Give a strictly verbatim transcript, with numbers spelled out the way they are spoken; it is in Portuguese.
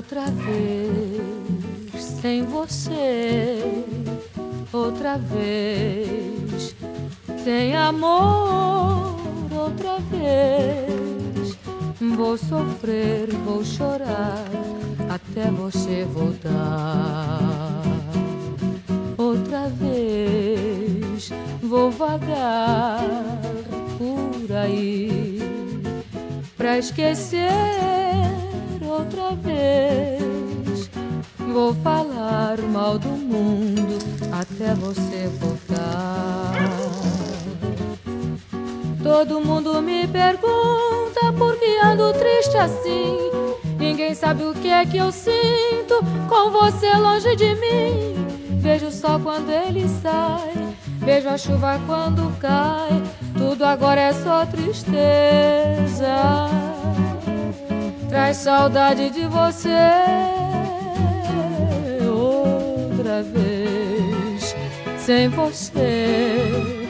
outra vez sem você, outra vez sem amor, outra vez vou sofrer, vou chorar até você voltar. Outra vez vou vagar por aí pra esquecer. Outra vez vou falar mal do mundo até você voltar. Todo mundo me pergunta por que ando triste assim. Ninguém sabe o que é que eu sinto com você longe de mim. Vejo o sol quando ele sai, vejo a chuva quando cai. Tudo agora é só tristeza. Traz saudade de você. Outra vez sem você.